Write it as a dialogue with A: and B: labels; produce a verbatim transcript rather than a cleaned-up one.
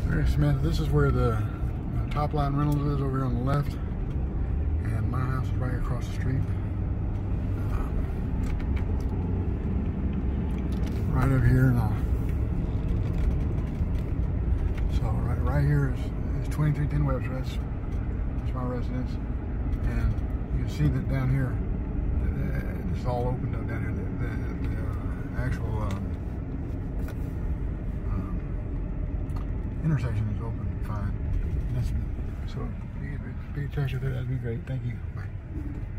A: Mary Smith, this is where the uh, Top Line Rentals is over here on the left, and my house is right across the street. Uh, right over here, and uh, so right right here is, is twenty-three ten Webster. That's that's my residence, and you can see that down here, uh, it's all open up down here. The, the, the uh, actual uh, um, intersection is open fine. That's, so if you could be in touch with it, that'd be great. Thank you. Bye.